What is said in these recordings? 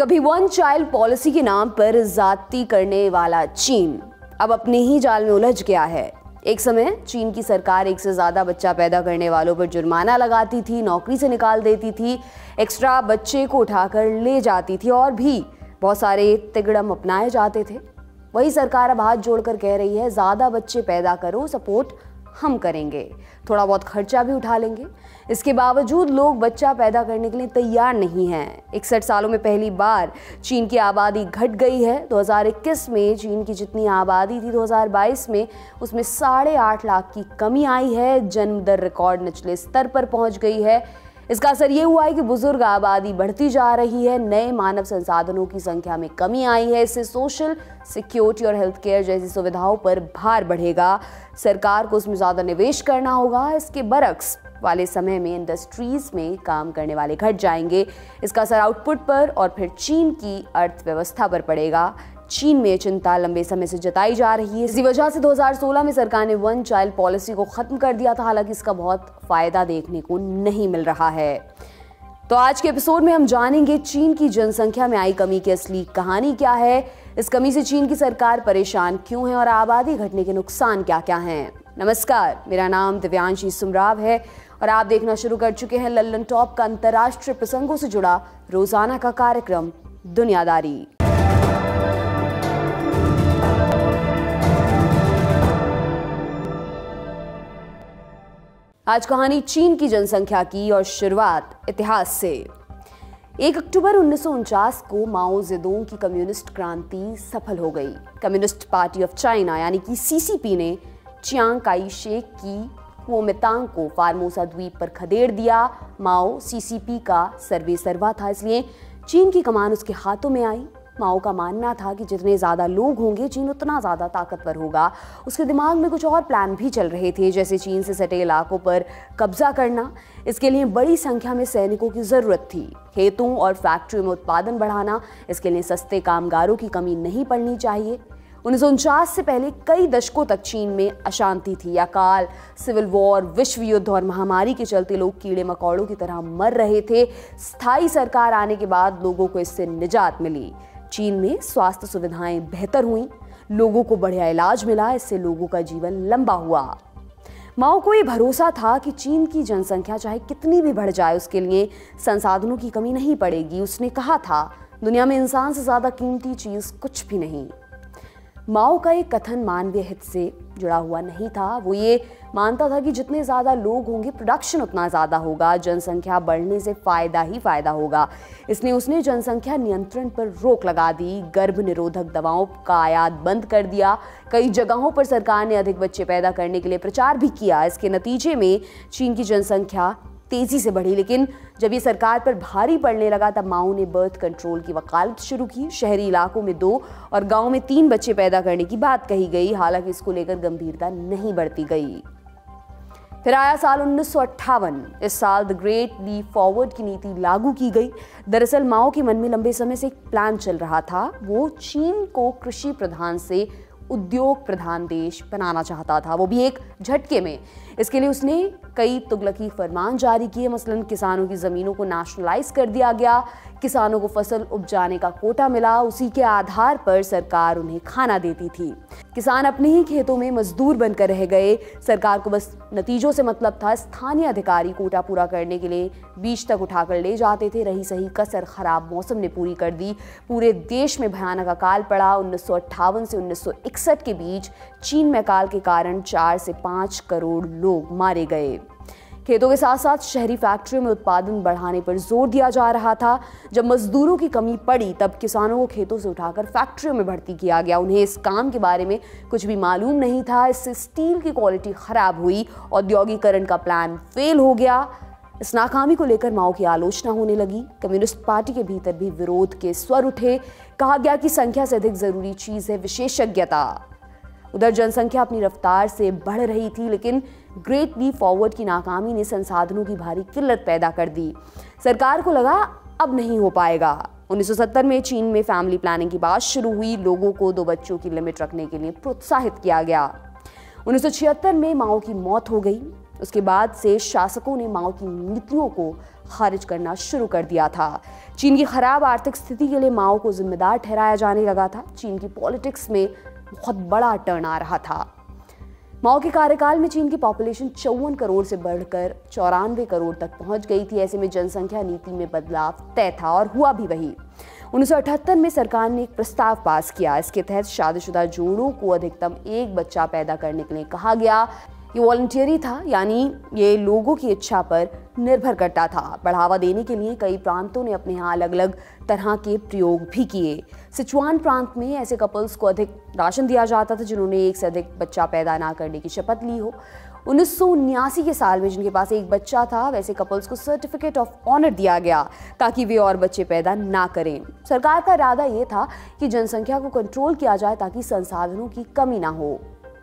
कभी one child policy के नाम पर ज्यादती करने वाला चीन अब अपने ही जाल में उलझ गया है। एक समय चीन की सरकार एक से ज्यादा बच्चा पैदा करने वालों पर जुर्माना लगाती थी, नौकरी से निकाल देती थी, एक्स्ट्रा बच्चे को उठाकर ले जाती थी और भी बहुत सारे तिगड़म अपनाए जाते थे। वही सरकार अब हाथ जोड़कर कह रही है, ज्यादा बच्चे पैदा करो, सपोर्ट हम करेंगे, थोड़ा बहुत खर्चा भी उठा लेंगे। इसके बावजूद लोग बच्चा पैदा करने के लिए तैयार नहीं हैं। 61 सालों में पहली बार चीन की आबादी घट गई है। 2021 में चीन की जितनी आबादी थी 2022 में उसमें 8.5 लाख की कमी आई है। जन्म दर रिकॉर्ड निचले स्तर पर पहुंच गई है। इसका असर ये हुआ है कि बुजुर्ग आबादी बढ़ती जा रही है, नए मानव संसाधनों की संख्या में कमी आई है। इससे सोशल सिक्योरिटी और हेल्थ केयर जैसी सुविधाओं पर भार बढ़ेगा। सरकार को उसमें ज़्यादा निवेश करना होगा। इसके बरक्स वाले समय में इंडस्ट्रीज में काम करने वाले घट जाएंगे। इसका असर आउटपुट पर और फिर चीन की अर्थव्यवस्था पर पड़ेगा। चीन में चिंता लंबे समय से जताई जा रही है। इसी वजह से 2016 में सरकार ने वन चाइल्ड पॉलिसी को खत्म कर दिया था। हालांकि इसका बहुत फायदा देखने को नहीं मिल रहा है। तो आज के एपिसोड में हम जानेंगे चीन की जनसंख्या में आई कमी की असली कहानी क्या है, इस कमी से चीन की सरकार परेशान क्यों है और आबादी घटने के नुकसान क्या क्या हैं। नमस्कार, मेरा नाम दिव्यांशी सुमराव है और आप देखना शुरू कर चुके हैं लल्लन टॉप का अंतर्राष्ट्रीय प्रसंगों से जुड़ा रोजाना का कार्यक्रम दुनियादारी। आज कहानी चीन की जनसंख्या की और शुरुआत इतिहास से। 1 अक्टूबर 1949 को माओ जेडोंग की कम्युनिस्ट क्रांति सफल हो गई। कम्युनिस्ट पार्टी ऑफ चाइना यानी कि सीसीपी ने चियांग काई शेक की कुओमितांग को फार्मोसा द्वीप पर खदेड़ दिया। माओ सीसीपी का सर्वे सर्वा था, इसलिए चीन की कमान उसके हाथों में आई। माओ का मानना था कि जितने ज़्यादा लोग होंगे चीन उतना ज़्यादा ताकतवर होगा। उसके दिमाग में कुछ और प्लान भी चल रहे थे, जैसे चीन से सटे इलाकों पर कब्जा करना। इसके लिए बड़ी संख्या में सैनिकों की ज़रूरत थी। खेतों और फैक्ट्रियों में उत्पादन बढ़ाना, इसके लिए सस्ते कामगारों की कमी नहीं पड़नी चाहिए। 1949 से पहले कई दशकों तक चीन में अशांति थी। अकाल, सिविल वॉर, विश्व युद्ध और महामारी के चलते लोग कीड़े मकोड़ों की तरह मर रहे थे। स्थायी सरकार आने के बाद लोगों को इससे निजात मिली। चीन में स्वास्थ्य सुविधाएं बेहतर हुई, लोगों को बढ़िया इलाज मिला, इससे लोगों का जीवन लंबा हुआ। माओ को ये भरोसा था कि चीन की जनसंख्या चाहे कितनी भी बढ़ जाए उसके लिए संसाधनों की कमी नहीं पड़ेगी। उसने कहा था, दुनिया में इंसान से ज्यादा कीमती चीज कुछ भी नहीं। माओ का एक कथन मानवीय हित से जुड़ा हुआ नहीं था। वो ये मानता था कि जितने ज़्यादा लोग होंगे प्रोडक्शन उतना ज़्यादा होगा, जनसंख्या बढ़ने से फ़ायदा ही फ़ायदा होगा। इसलिए उसने जनसंख्या नियंत्रण पर रोक लगा दी, गर्भ निरोधक दवाओं का आयात बंद कर दिया। कई जगहों पर सरकार ने अधिक बच्चे पैदा करने के लिए प्रचार भी किया। इसके नतीजे में चीन की जनसंख्या तेजी से बढ़ी, लेकिन जब ये सरकार पर भारी पड़ने लगा तब माओ ने बर्थ कंट्रोल की वकालत शुरू की। शहरी इलाकों में 2 और गांव में 3 बच्चे पैदा करने की बात कही गई। हालांकि इसको लेकर गंभीरता नहीं बढ़ती गई। फिर आया साल 1958। इस साल द ग्रेट लीप फॉरवर्ड की नीति लागू की गई। दरअसल माओ के मन में लंबे समय से एक प्लान चल रहा था। वो चीन को कृषि प्रधान से उद्योग प्रधान देश बनाना चाहता था, वो भी एक झटके में। इसके लिए उसने कई तुगलकी फरमान जारी किए। मसलन किसानों की ज़मीनों को नेशनलाइज कर दिया गया, किसानों को फसल उपजाने का कोटा मिला, उसी के आधार पर सरकार उन्हें खाना देती थी। किसान अपने ही खेतों में मजदूर बनकर रह गए। सरकार को बस नतीजों से मतलब था। स्थानीय अधिकारी कोटा पूरा करने के लिए बीज तक उठाकर ले जाते थे। रही सही कसर खराब मौसम ने पूरी कर दी। पूरे देश में भयानक अकाल पड़ा। 1958 से 1961 के बीच चीन में अकाल के कारण 4 से 5 करोड़ लोग मारे गए। खेतों के साथ साथ शहरी फैक्ट्रियों में उत्पादन बढ़ाने पर जोर दिया जा रहा था। जब मजदूरों की कमी पड़ी तब किसानों को खेतों से उठाकर फैक्ट्रियों में भर्ती किया गया। उन्हें इस काम के बारे में कुछ भी मालूम नहीं था। इससे स्टील की क्वालिटी खराब हुई, औद्योगिकरण का प्लान फेल हो गया। इस नाकामी को लेकर माओ की आलोचना होने लगी। कम्युनिस्ट पार्टी के भीतर भी विरोध के स्वर उठे। कहा गया कि संख्या से अधिक जरूरी चीज है विशेषज्ञता। उधर जनसंख्या अपनी रफ्तार से बढ़ रही थी, लेकिन ग्रेट लीप फॉरवर्ड की नाकामी ने संसाधनों की भारी किल्लत पैदा कर दी। सरकार को लगा अब नहीं हो पाएगा। 1970 में चीन में फैमिली प्लानिंग की बात शुरू हुई। लोगों को 2 बच्चों की लिमिट रखने के लिए प्रोत्साहित किया गया। 1976 में माओ की मौत हो गई। उसके बाद से शासकों ने माओ की नीतियों को खारिज करना शुरू कर दिया था। चीन की खराब आर्थिक स्थिति के लिए माओ को जिम्मेदार ठहराया जाने लगा था। चीन की पॉलिटिक्स में बहुत बड़ा टर्न आ रहा था। माओ के कार्यकाल में चीन की पॉपुलेशन 54 करोड़ से बढ़कर 94 करोड़ तक पहुंच गई थी। ऐसे में जनसंख्या नीति में बदलाव तय था और हुआ भी वही। 1978 में सरकार ने एक प्रस्ताव पास किया। इसके तहत शादीशुदा जोड़ों को अधिकतम एक बच्चा पैदा करने के लिए कहा गया। ये वॉलंटियरी था, यानी ये लोगों की इच्छा पर निर्भर करता था। बढ़ावा देने के लिए कई प्रांतों ने अपने यहाँ अलग अलग तरह के प्रयोग भी किए। सिचुआन प्रांत में ऐसे कपल्स को अधिक राशन दिया जाता था जिन्होंने एक से अधिक बच्चा पैदा ना करने की शपथ ली हो। 1979 के साल में जिनके पास एक बच्चा था, वैसे कपल्स को सर्टिफिकेट ऑफ ऑनर दिया गया ताकि वे और बच्चे पैदा ना करें। सरकार का इरादा ये था कि जनसंख्या को कंट्रोल किया जाए ताकि संसाधनों की कमी ना हो।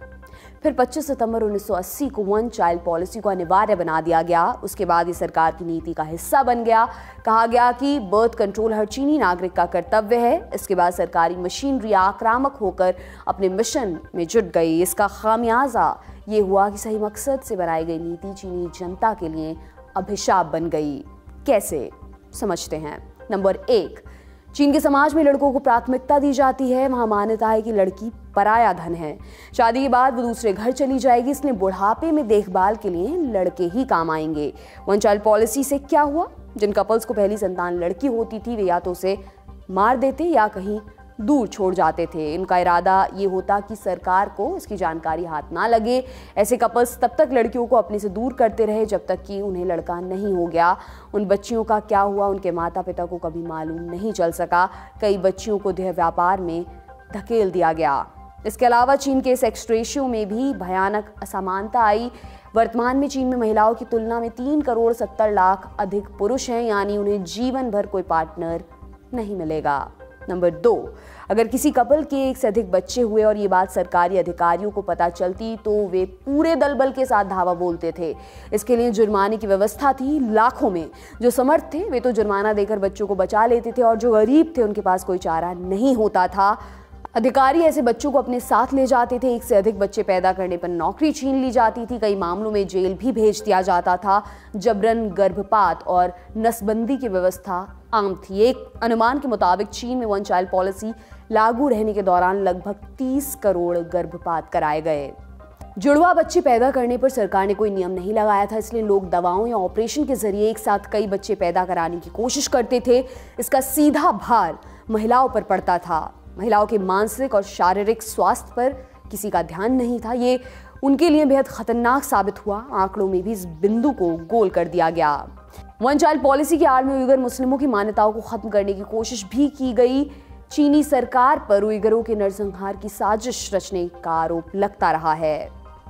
फिर 25 सितंबर 1980 को वन चाइल्ड पॉलिसी को अनिवार्य बना दिया गया। उसके बाद ये सरकार की नीति का हिस्सा बन गया। कहा गया कि बर्थ कंट्रोल हर चीनी नागरिक का कर्तव्य है। इसके बाद सरकारी मशीनरी आक्रामक होकर अपने मिशन में जुट गई। इसका खामियाजा ये हुआ कि सही मकसद से बनाई गई नीति चीनी जनता के लिए अभिशाप बन गई। कैसे, समझते हैं। नंबर 1, चीन के समाज में लड़कों को प्राथमिकता दी जाती है। वहां मान्यता है कि लड़की पराया धन है। शादी के बाद वो दूसरे घर चली जाएगी, इसलिए बुढ़ापे में देखभाल के लिए लड़के ही काम आएंगे। वन चाइल्ड पॉलिसी से क्या हुआ? जिन कपल्स को पहली संतान लड़की होती थी वे या तो उसे मार देते या कहीं दूर छोड़ जाते थे। इनका इरादा ये होता कि सरकार को इसकी जानकारी हाथ ना लगे। ऐसे कपल्स तब तक लड़कियों को अपने से दूर करते रहे जब तक कि उन्हें लड़का नहीं हो गया। उन बच्चियों का क्या हुआ उनके माता पिता को कभी मालूम नहीं चल सका। कई बच्चियों को देह व्यापार में धकेल दिया गया। इसके अलावा चीन के सेक्स रेशियो में भी भयानक असमानता आई। वर्तमान में चीन में महिलाओं की तुलना में 3 करोड़ 70 लाख अधिक पुरुष हैं, यानी उन्हें जीवन भर कोई पार्टनर नहीं मिलेगा। नंबर 2, अगर किसी कपल के एक से अधिक बच्चे हुए और ये बात सरकारी अधिकारियों को पता चलती तो वे पूरे दलबल के साथ धावा बोलते थे। इसके लिए जुर्माने की व्यवस्था थी। लाखों में जो समर्थ थे वे तो जुर्माना देकर बच्चों को बचा लेते थे और जो गरीब थे उनके पास कोई चारा नहीं होता था। अधिकारी ऐसे बच्चों को अपने साथ ले जाते थे। एक से अधिक बच्चे पैदा करने पर नौकरी छीन ली जाती थी। कई मामलों में जेल भी भेज दिया जाता था। जबरन गर्भपात और नसबंदी की व्यवस्था आम थी। एक अनुमान के मुताबिक चीन में वन चाइल्ड पॉलिसी लागू रहने के दौरान लगभग 30 करोड़ गर्भपात कराए गए। जुड़वा बच्चे पैदा करने पर सरकार ने कोई नियम नहीं लगाया था, इसलिए लोग दवाओं या ऑपरेशन के जरिए एक साथ कई बच्चे पैदा कराने की कोशिश करते थे। इसका सीधा भार महिलाओं पर पड़ता था। महिलाओं के मानसिक और शारीरिक स्वास्थ्य पर किसी का ध्यान नहीं था। ये उनके लिए बेहद खतरनाक साबित हुआ। आंकड़ों में भी इस बिंदु को गोल कर दिया गया। वन चाइल्ड पॉलिसी की आड़ में उइगर मुस्लिमों की मान्यताओं को खत्म करने की कोशिश भी की गई। चीनी सरकार पर उइगरों के नरसंहार की साजिश रचने का आरोप लगता रहा है।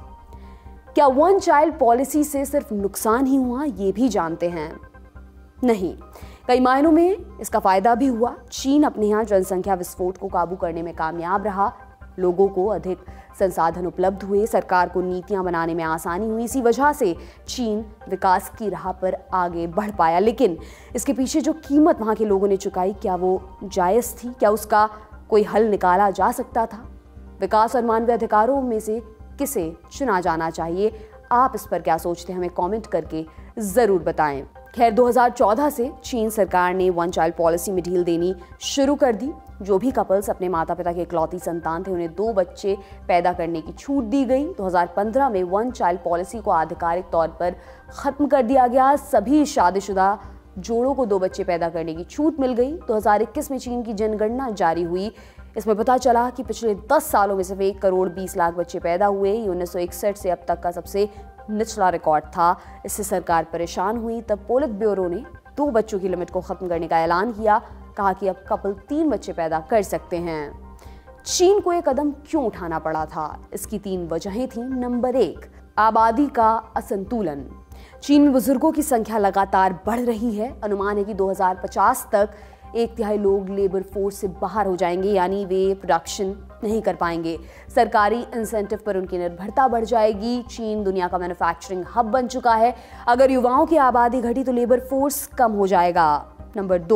क्या वन चाइल्ड पॉलिसी से सिर्फ नुकसान ही हुआ, ये भी जानते हैं? नहीं, कई मायनों में इसका फायदा भी हुआ। चीन अपने यहाँ जनसंख्या विस्फोट को काबू करने में कामयाब रहा। लोगों को अधिक संसाधन उपलब्ध हुए, सरकार को नीतियां बनाने में आसानी हुई। इसी वजह से चीन विकास की राह पर आगे बढ़ पाया। लेकिन इसके पीछे जो कीमत वहां के लोगों ने चुकाई, क्या वो जायज थी? क्या उसका कोई हल निकाला जा सकता था? विकास और मानवीय अधिकारों में से किसे चुना जाना चाहिए? आप इस पर क्या सोचते हैं? हमें कमेंट करके जरूर बताएं। खैर, 2014 से चीन सरकार ने वन चाइल्ड पॉलिसी में ढील देनी शुरू कर दी। जो भी कपल्स अपने माता पिता के इकलौती संतान थे उन्हें 2 बच्चे पैदा करने की छूट दी गई। 2015 में वन चाइल्ड पॉलिसी को आधिकारिक तौर पर खत्म कर दिया गया। सभी शादीशुदा जोड़ों को 2 बच्चे पैदा करने की छूट मिल गई। 2021 में चीन की जनगणना जारी हुई। इसमें पता चला कि पिछले 10 सालों में सिर्फ 1 करोड़ 20 लाख बच्चे पैदा हुए। ये 1961 से अब तक का सबसे निचला रिकॉर्ड था। इससे सरकार परेशान हुई। तब पोलित ब्यूरो ने 2 बच्चों की लिमिट को खत्म करने का ऐलान किया। कहा कि अब कपल 3 बच्चे पैदा कर सकते हैं। चीन को एक कदम क्यों उठाना पड़ा था? इसकी 3 वजहें थीं। नंबर 1, आबादी का असंतुलन। चीन में बुजुर्गों की संख्या लगातार बढ़ रही है। अनुमान है कि 2050 तक 1/3 लोग लेबर फोर्स से बाहर हो जाएंगे, यानी वे प्रोडक्शन नहीं कर पाएंगे। सरकारी इंसेंटिव पर उनकी निर्भरता बढ़ जाएगी। चीन दुनिया का मैन्युफैक्चरिंग हब बन चुका है। अगर युवाओं की आबादी घटी तो लेबर फोर्स कम हो जाएगा। नंबर 2,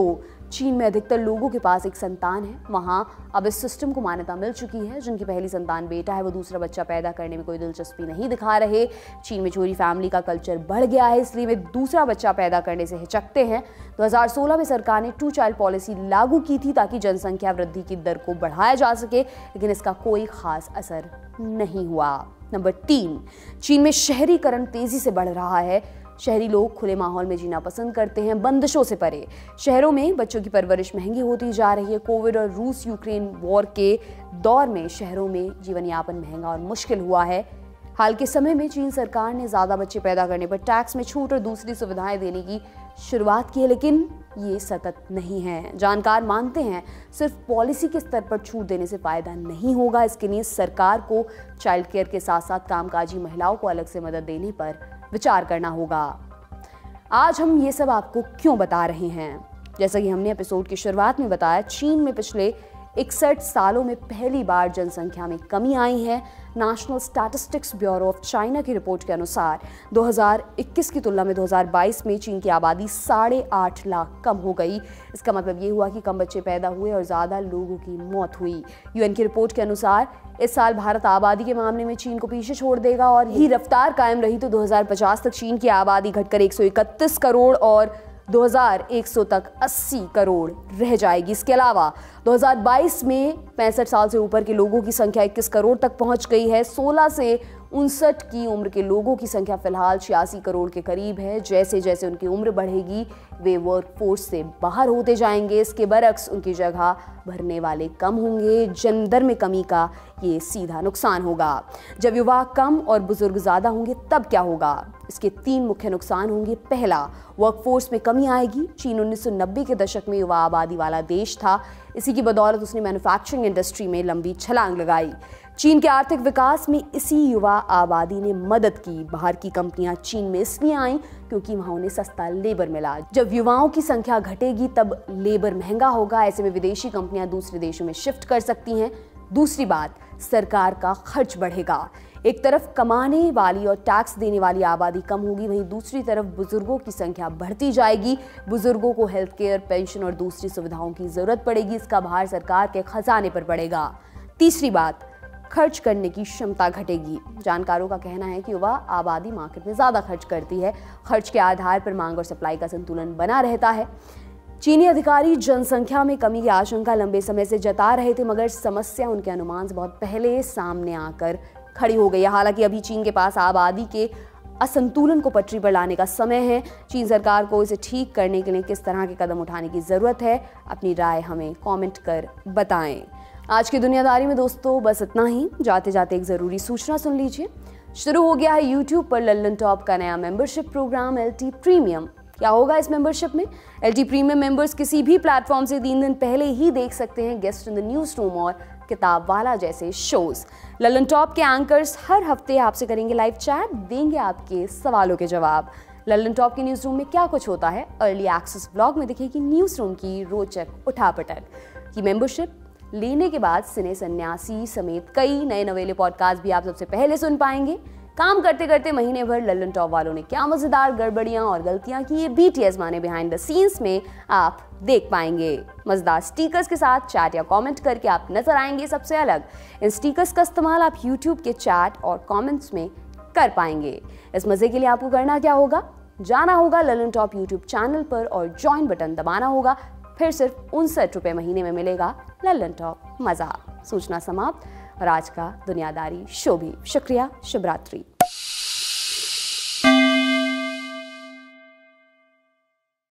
चीन में अधिकतर लोगों के पास एक संतान है। वहाँ अब इस सिस्टम को मान्यता मिल चुकी है। जिनकी पहली संतान बेटा है वो दूसरा बच्चा पैदा करने में कोई दिलचस्पी नहीं दिखा रहे। चीन में चोरी फैमिली का कल्चर बढ़ गया है, इसलिए वे दूसरा बच्चा पैदा करने से हिचकते हैं। 2016 में सरकार ने 2 चाइल्ड पॉलिसी लागू की थी ताकि जनसंख्या वृद्धि की दर को बढ़ाया जा सके, लेकिन इसका कोई खास असर नहीं हुआ। नंबर 3, चीन में शहरीकरण तेजी से बढ़ रहा है। शहरी लोग खुले माहौल में जीना पसंद करते हैं, बंदिशों से परे। शहरों में बच्चों की परवरिश महंगी होती जा रही है। कोविड और रूस यूक्रेन वॉर के दौर में शहरों में जीवन यापन महंगा और मुश्किल हुआ है। हाल के समय में चीन सरकार ने ज़्यादा बच्चे पैदा करने पर टैक्स में छूट और दूसरी सुविधाएं देने की शुरुआत की है, लेकिन ये सतत नहीं है। जानकार मानते हैं सिर्फ पॉलिसी के स्तर पर छूट देने से फायदा नहीं होगा। इसके लिए सरकार को चाइल्ड केयर के साथ साथ कामकाजी महिलाओं को अलग से मदद देने पर विचार करना होगा। आज हम ये सब आपको क्यों बता रहे हैं? जैसा कि हमने एपिसोड की शुरुआत में बताया, चीन में पिछले 61 सालों में पहली बार जनसंख्या में कमी आई है। National statistics bureau of China की रिपोर्ट के अनुसार 2021 की तुलना में 2022 में चीन की आबादी 8.5 लाख कम हो गई। इसका मतलब ये हुआ कि कम बच्चे पैदा हुए और ज़्यादा लोगों की मौत हुई। यूएन की रिपोर्ट के अनुसार इस साल भारत आबादी के मामले में चीन को पीछे छोड़ देगा और यही रफ्तार कायम रही तो 2050 तक चीन की आबादी घटकर 131 करोड़ और 2100 तक 80 करोड़ रह जाएगी। इसके अलावा 2022 में 65 साल से ऊपर के लोगों की संख्या 21 करोड़ तक पहुंच गई है। 16 से 59 की उम्र के लोगों की संख्या फिलहाल 86 करोड़ के करीब है। जैसे जैसे उनकी उम्र बढ़ेगी वे वर्कफोर्स से बाहर होते जाएंगे। इसके बरक्स उनकी जगह भरने वाले कम होंगे। जन्म दर में कमी का ये सीधा नुकसान होगा। जब युवा कम और बुजुर्ग ज़्यादा होंगे तब क्या होगा? इसके 3 मुख्य नुकसान होंगे। पहला, वर्कफोर्स में कमी आएगी। चीन 1990 के दशक में युवा आबादी वाला देश था। इसी की बदौलत उसने मैन्युफैक्चरिंग इंडस्ट्री में लंबी छलांग लगाई। चीन के आर्थिक विकास में इसी युवा आबादी ने मदद की। बाहर की कंपनियां चीन में इसलिए आईं क्योंकि वहां उन्हें सस्ता लेबर मिला। जब युवाओं की संख्या घटेगी तब लेबर महंगा होगा। ऐसे में विदेशी कंपनियां दूसरे देशों में शिफ्ट कर सकती हैं। दूसरी बात, सरकार का खर्च बढ़ेगा। एक तरफ कमाने वाली और टैक्स देने वाली आबादी कम होगी, वहीं दूसरी तरफ बुजुर्गों की संख्या बढ़ती जाएगी। बुजुर्गों को हेल्थ केयर, पेंशन और दूसरी सुविधाओं की जरूरत पड़ेगी। इसका भार सरकार के खजाने पर पड़ेगा। तीसरी बात, खर्च करने की क्षमता घटेगी। जानकारों का कहना है कि युवा आबादी मार्केट में ज़्यादा खर्च करती है। खर्च के आधार पर मांग और सप्लाई का संतुलन बना रहता है। चीनी अधिकारी जनसंख्या में कमी की आशंका लंबे समय से जता रहे थे, मगर समस्या उनके अनुमान से बहुत पहले सामने आकर खड़ी हो गई है। हालांकि अभी चीन के पास आबादी के असंतुलन को पटरी पर लाने का समय है। चीन सरकार को इसे ठीक करने के लिए किस तरह के कदम उठाने की ज़रूरत है, अपनी राय हमें कमेंट कर बताएं। आज की दुनियादारी में दोस्तों बस इतना ही। जाते जाते एक ज़रूरी सूचना सुन लीजिए। शुरू हो गया है यूट्यूब पर लल्लन टॉप का नया मेंबरशिप प्रोग्राम LT प्रीमियम। क्या होगा इस मेंबरशिप में? LT प्रीमियम मेंबर्स किसी भी प्लेटफॉर्म से 3 दिन पहले ही देख सकते हैं guest in the news room और किताब वाला जैसे शोज। लल्लन टॉप के एंकर्स हर हफ्ते आपसे करेंगे लाइव चैट, देंगे आपके सवालों के जवाब। लल्लन टॉप के न्यूज़ रूम में क्या कुछ होता है? अर्ली एक्सेस ब्लॉग में दिखेगी न्यूज़ रूम की रोचक उठापटक की मेंबरशिप लेने के बाद सिने सन्यासी समेत कई नए नवेले पॉडकास्ट भी आप सबसे पहले सुन पाएंगे। काम करते करते महीने भर लल्लन टॉप वालों ने क्या मजेदार गड़बड़ियां और गलतियां की, ये BTS माने बिहाइंड द सीन्स में आप देख पाएंगे। मजेदार स्टिकर्स के साथ चैट या कमेंट करके आप नजर आएंगे सबसे अलग। इन स्टिकर्स का इस्तेमाल आप YouTube के चैट और कमेंट्स में कर पाएंगे। इस मजे के लिए आपको करना क्या होगा? जाना होगा लल्लन टॉप YouTube चैनल पर और ज्वाइन बटन दबाना होगा। फिर सिर्फ 59 रुपये महीने में मिलेगा लल्लन टॉप मज़ा। सूचना समाप्त और आज का दुनियादारी शो भी। शुक्रिया, शुभ रात्रि।